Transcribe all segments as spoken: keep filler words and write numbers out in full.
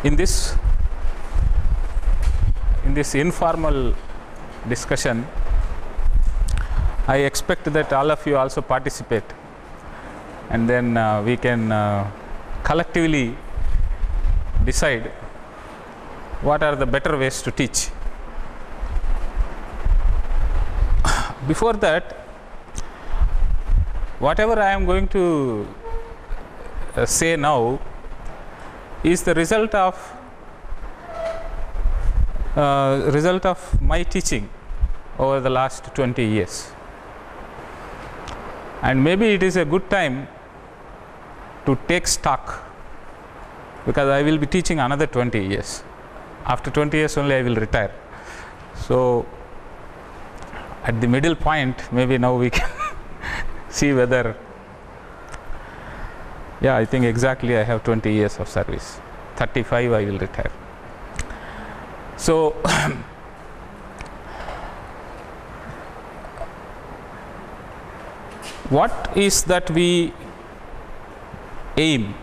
in this in this informal discussion, I expect that all of you also participate, and then uh, we can uh, collectively decide what are the better ways to teach. Before that, whatever I am going to uh, say now is the result of uh, result of my teaching over the last twenty years, and maybe it is a good time to take stock, because I will be teaching another twenty years. After twenty years only I will retire. So at the middle point, maybe now we can see whether, yeah, I think exactly I have twenty years of service. thirty-five I will retire. So what is that we aim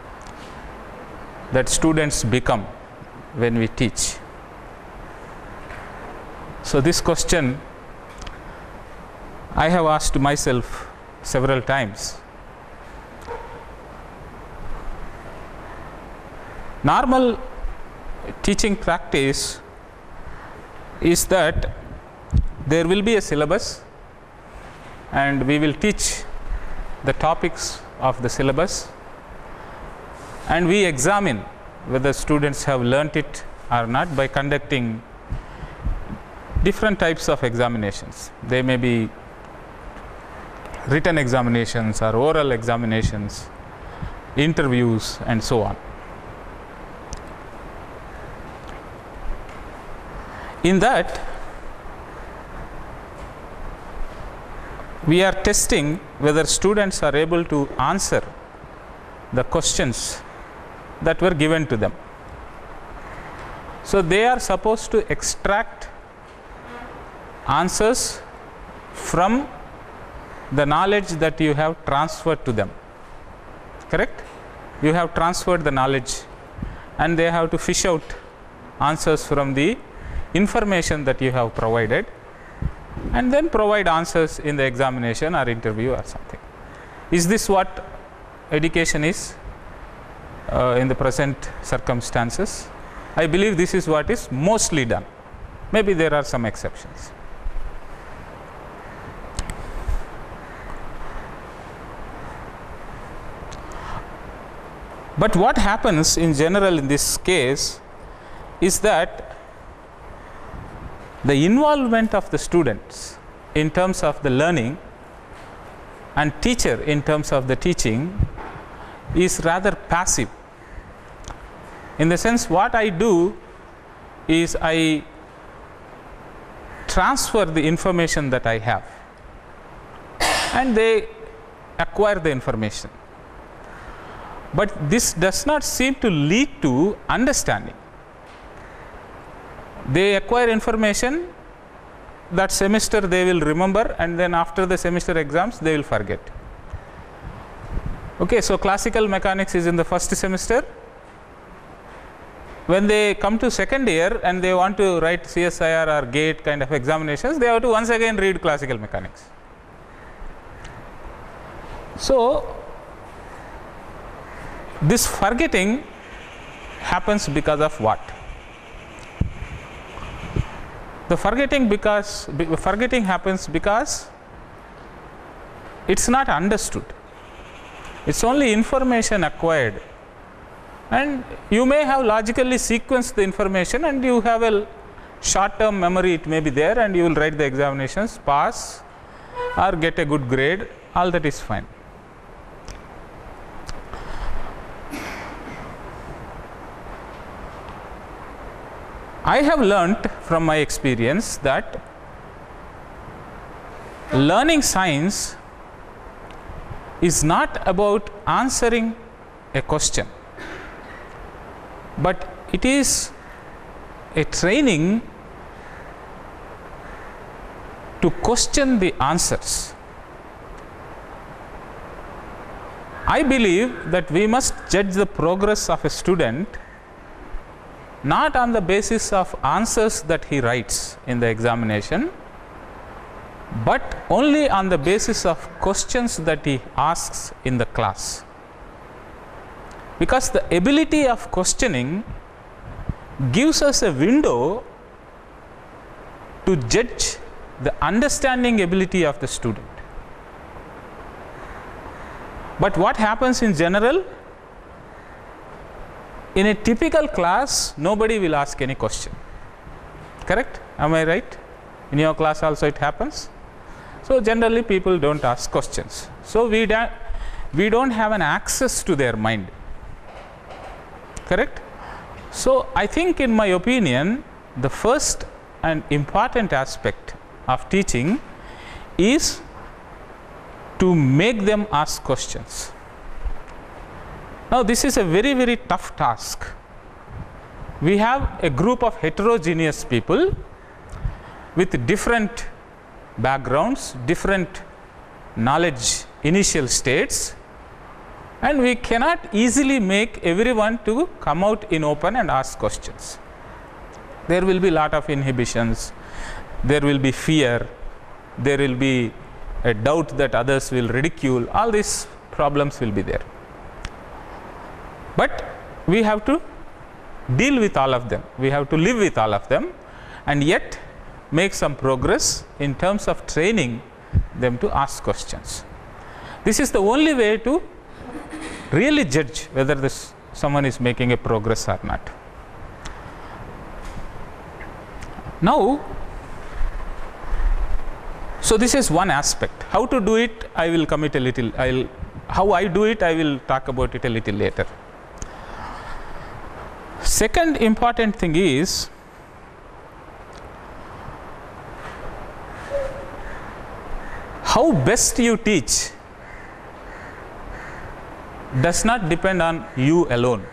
that students become when we teach? So this question I have asked myself several times. Normal teaching practice is that there will be a syllabus and we will teach the topics of the syllabus, and we examine whether students have learnt it or not by conducting different types of examinations. They may be written examinations or oral examinations, interviews, and so on. In that, we are testing whether students are able to answer the questions that were given to them. So they are supposed to extract answers from the knowledge that you have transferred to them. Correct? You have transferred the knowledge, and they have to fish out answers from the information that you have provided, and then provide answers in the examination or interview or something. Is this what education is uh, in the present circumstances? I believe this is what is mostly done. Maybe there are some exceptions. But what happens in general in this case is that the involvement of the students in terms of the learning and teacher in terms of the teaching is rather passive. In the sense, what I do is I transfer the information that I have, and they acquire the information. But this does not seem to lead to understanding. They acquire information, that semester they will remember, and then after the semester exams they will forget. Okay, so classical mechanics is in the first semester. When they come to second year and they want to write C S I R or GATE kind of examinations, they have to once again read classical mechanics. So this forgetting happens because of what? The forgetting because forgetting happens because it's not understood. It's only information acquired, and you may have logically sequenced the information, and you have a short term memory, it may be there, and you will write the examinations, pass or get a good grade, all that is fine. I have learnt from my experience that learning science is not about answering a question, but it is a training to question the answers. I believe that we must judge the progress of a student not on the basis of answers that he writes in the examination, but only on the basis of questions that he asks in the class. Because the ability of questioning gives us a window to judge the understanding ability of the student. But what happens in general? In a typical class, nobody will ask any question. Correct? Am I right? In your class also it happens. So generally people don't ask questions. So we don't, we don't have an access to their mind. Correct? So I think, in my opinion, the first and important aspect of teaching is to make them ask questions. Now this is a very, very tough task. We have a group of heterogeneous people with different backgrounds, different knowledge initial states, and we cannot easily make everyone to come out in open and ask questions. There will be a lot of inhibitions, there will be fear, there will be a doubt that others will ridicule, all these problems will be there. But we have to deal with all of them, we have to live with all of them, and yet make some progress in terms of training them to ask questions. This is the only way to really judge whether this someone is making a progress or not. Now, so this is one aspect. How to do it, I will commit a little, I'll, how I do it, I will talk about it a little later. Second important thing is, how best you teach does not depend on you alone.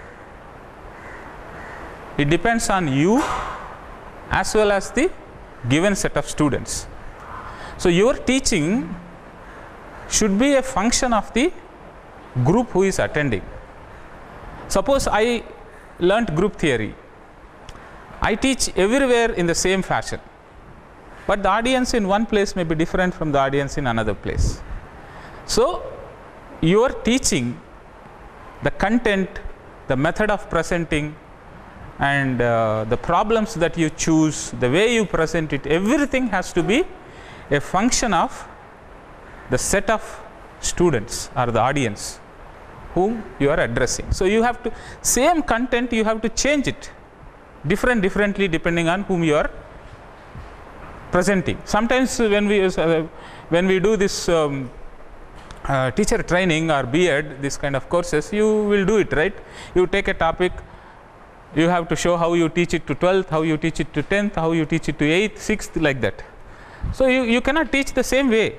It depends on you as well as the given set of students. So your teaching should be a function of the group who is attending. Suppose I learnt group theory. I teach everywhere in the same fashion, but the audience in one place may be different from the audience in another place. So your teaching, the content, the method of presenting, and uh, the problems that you choose, the way you present it, everything has to be a function of the set of students or the audience whom you are addressing. So you have to, same content you have to change it different differently depending on whom you are presenting. Sometimes when we uh, when we do this um, uh, teacher training or B Ed, this kind of courses, you will do it, right? You take a topic, you have to show how you teach it to twelfth, how you teach it to tenth, how you teach it to eighth, sixth, like that. So you, you cannot teach the same way.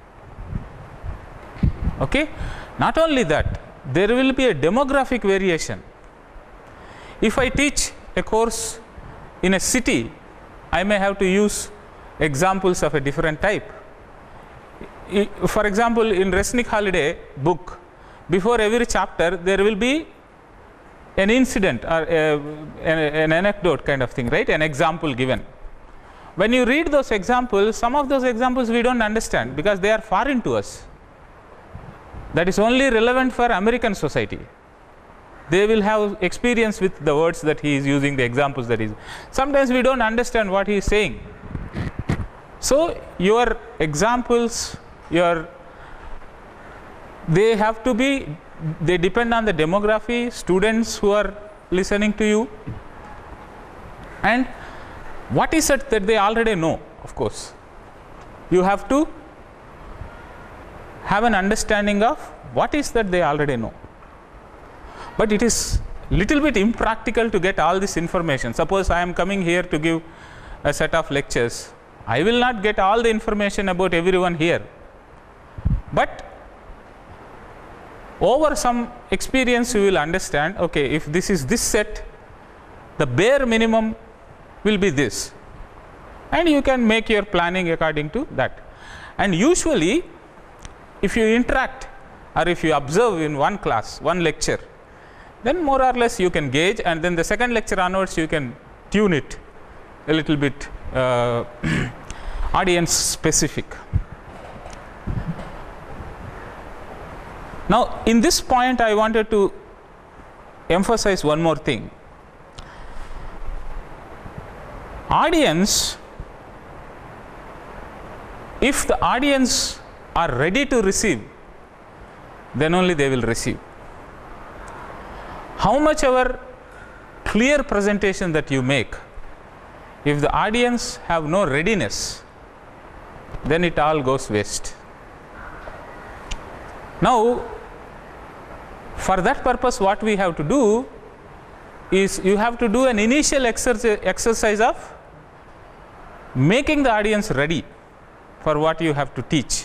Okay? Not only that, there will be a demographic variation. If I teach a course in a city, I may have to use examples of a different type. For example, in Resnick Holiday book, before every chapter there will be an incident or a, an, an anecdote kind of thing, right? An example given. When you read those examples, some of those examples we don't understand because they are foreign to us. That is only relevant for American society. They will have experience with the words that he is using, the examples that he is. Sometimes we don't understand what he is saying. So your examples, your they have to be, they depend on the demography, students who are listening to you, and what is it that they already know. Of course, you have to have an understanding of what is that they already know. But it is little bit impractical to get all this information. Suppose I am coming here to give a set of lectures, I will not get all the information about everyone here, but over some experience you will understand, okay, if this is this set, the bare minimum will be this, and you can make your planning according to that. And usually if you interact or if you observe in one class, one lecture, then more or less you can gauge, and then the second lecture onwards you can tune it a little bit uh, audience specific. Now, in this point I wanted to emphasize one more thing. Audience, if the audience are ready to receive, then only they will receive. How much ever clear presentation that you make, if the audience have no readiness, then it all goes waste. Now, for that purpose, what we have to do is you have to do an initial exercise, exercise of making the audience ready for what you have to teach.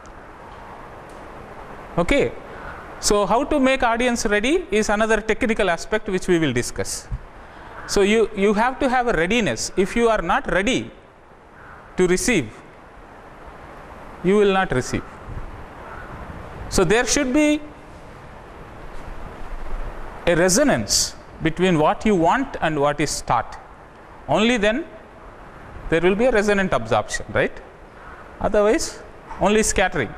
Okay. So, how to make audience ready is another technical aspect which we will discuss. So, you, you have to have a readiness. If you are not ready to receive, you will not receive. So, there should be a resonance between what you want and what is taught. Only then there will be a resonant absorption, right? Otherwise, only scattering.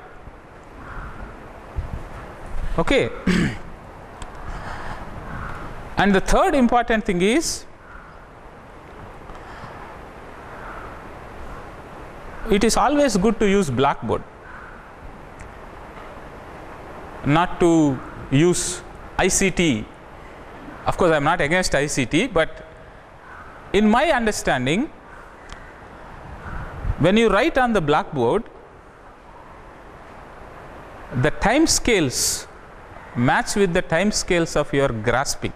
Okay. And the third important thing is, it is always good to use blackboard, not to use I C T. Of course, I am not against I C T, but in my understanding, when you write on the blackboard, the time scales match with the time scales of your grasping.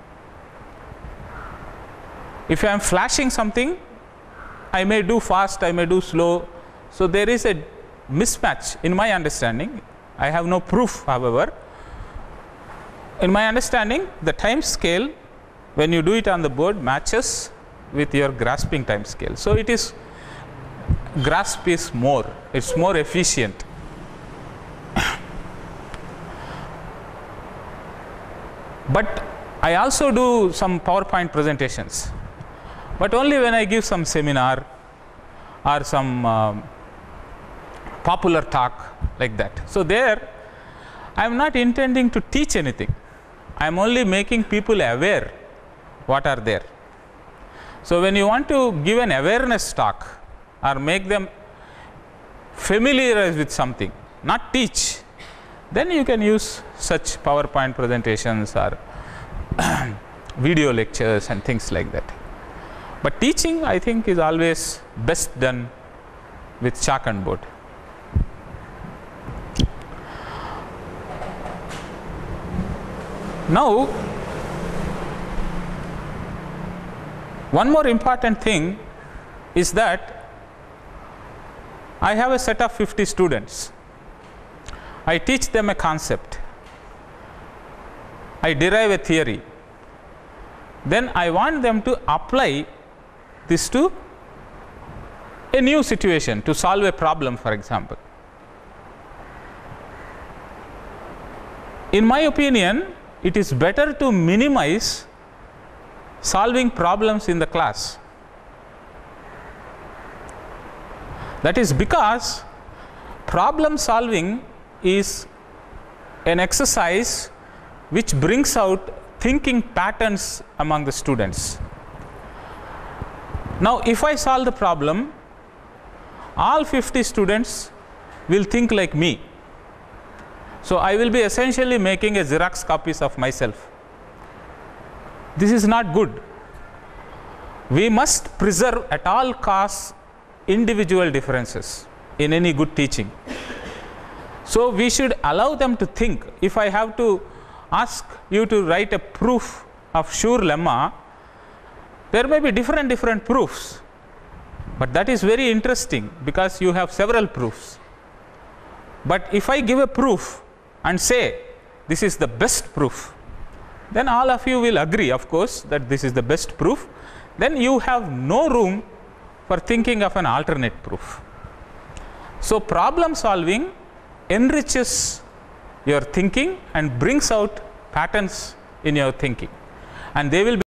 If I am flashing something, I may do fast, I may do slow. So, there is a mismatch in my understanding. I have no proof, however. In my understanding, the time scale when you do it on the board matches with your grasping time scale. So, it is grasp is more, it is more efficient. But I also do some PowerPoint presentations, but only when I give some seminar or some uh, popular talk like that. So, there I am not intending to teach anything, I am only making people aware what are there. So, when you want to give an awareness talk or make them familiarize with something, not teach, then you can use such PowerPoint presentations or video lectures and things like that. But teaching, I think, is always best done with chalk and board. Now, one more important thing is that I have a set of fifty students. I teach them a concept, I derive a theory, then I want them to apply this to a new situation, to solve a problem, for example. In my opinion, it is better to minimize solving problems in the class. That is because problem solving is an exercise which brings out thinking patterns among the students. Now, if I solve the problem, all fifty students will think like me. So, I will be essentially making a Xerox copies of myself. This is not good. We must preserve at all costs individual differences in any good teaching. So, we should allow them to think. If I have to ask you to write a proof of Schur lemma, there may be different different proofs, but that is very interesting because you have several proofs. But if I give a proof and say this is the best proof, then all of you will agree, of course, that this is the best proof. Then you have no room for thinking of an alternate proof. So, problem solving enriches your thinking and brings out patterns in your thinking, and they will be